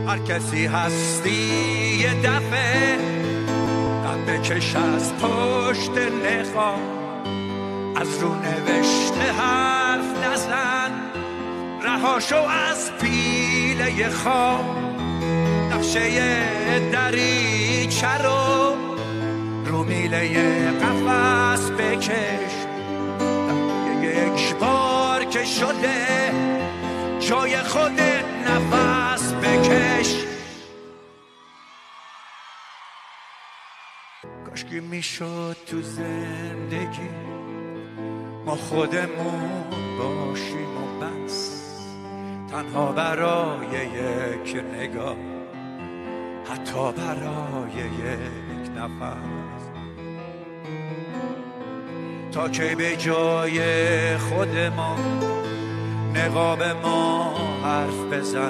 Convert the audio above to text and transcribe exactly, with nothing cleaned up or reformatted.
هر کسی هستی یه دفعه قد بکش از پشت نخا، از رو نوشته حرف نزن، رهاشو از پیله خواب، نقشه دریچه رو رو میله قفس بکش، یک بار که شده جای خودت نفس بکش. کاشکی میشد تو زندگی ما خودمون باشیم و بس، تنها برای یک نگاه، حتی برای یک نفس، تا که به جای خود ما نقاب ما حرف بزن.